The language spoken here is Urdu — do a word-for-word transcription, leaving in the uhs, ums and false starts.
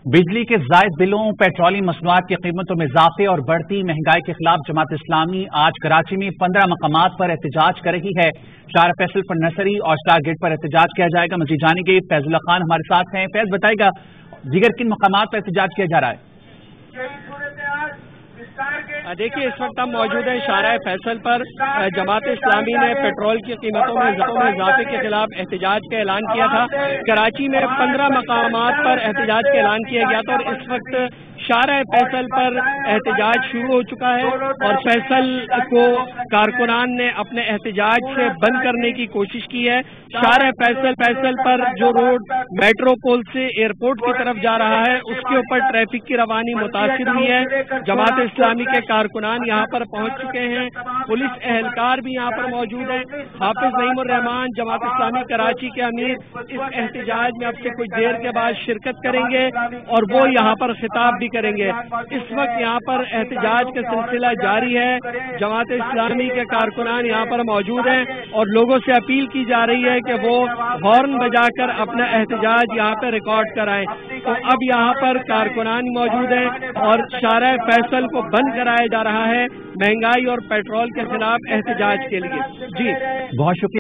بجلی کے زائد بلوں، پیٹرولیم مصنوعات کی قیمتوں میں اضافے اور بڑھتی مہنگائی کے خلاف جماعت اسلامی آج کراچی میں پندرہ مقامات پر احتجاج کر رہی ہے۔ شارع فیصل پر نرسری اور اسٹار گیٹ پر احتجاج کیا جائے گا۔ مزید جانیں گے، فیض اللہ خان ہمارے ساتھ ہیں۔ فیض، بتائے گا دیگر کن مقامات پر احتجاج کیا جا رہا ہے؟ دیکھیے، اس وقت ہم موجود ہیں شارع فیصل پر۔ جماعت اسلامی نے پیٹرول کی قیمتوں میں اضافے کے خلاف احتجاج کا اعلان کیا تھا۔ کراچی میں پندرہ مقامات پر احتجاج کا اعلان کیا گیا تھا اور اس وقت شارع فیصل پر احتجاج شروع ہو چکا ہے اور فیصل کو کارکنان نے اپنے احتجاج سے بند کرنے کی کوشش کی ہے۔ شارع فیصل فیصل پر جو روڈ میٹرو پول سے ایئرپورٹ کی طرف جا رہا ہے، اس کے اوپر ٹریفک کی روانی متاثر ہوئی ہے۔ جماعت اسلامی کے کارکنان یہاں پر پہنچ چکے ہیں، پولیس اہلکار بھی یہاں پر موجود ہیں۔ حافظ نعیم الرحمان، جماعت اسلامی کراچی کے امیر، اس احتجاج میں اب سے کچھ دیر کے بعد شرکت کریں گے اور وہ یہاں پر خطاب بھی کریں گے۔ اس وقت یہاں پر احتجاج کا سلسلہ جاری ہے۔ جماعت اسلامی کے کارکنان یہاں پر موجود ہیں اور لوگوں سے اپیل کی جا رہی ہے کہ وہ ہارن بجا کر اپنا احتجاج یہاں پہ ریکارڈ کرائیں۔ تو اب یہاں پر کارکنان موجود ہیں اور شارع فیصل کو بند کرایا جا رہا ہے مہنگائی اور پیٹرول کے خلاف احتجاج کے لیے۔ جی بہت شکریہ۔